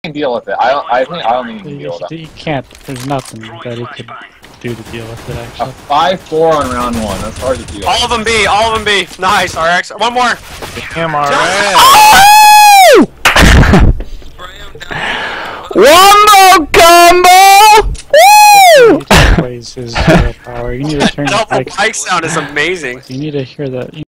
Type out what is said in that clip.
can deal with it. I think I don't think he can deal with it. You can't. There's nothing that he could do to deal with it, A actually. 5-4 on round 1. That's hard to deal with. All of them B. All of them B. Nice. RX. One more. Damn, RX. Wombo combo! Woo! He takes away his power. You need to turn the Double bike. bike sound is amazing. You need to hear that.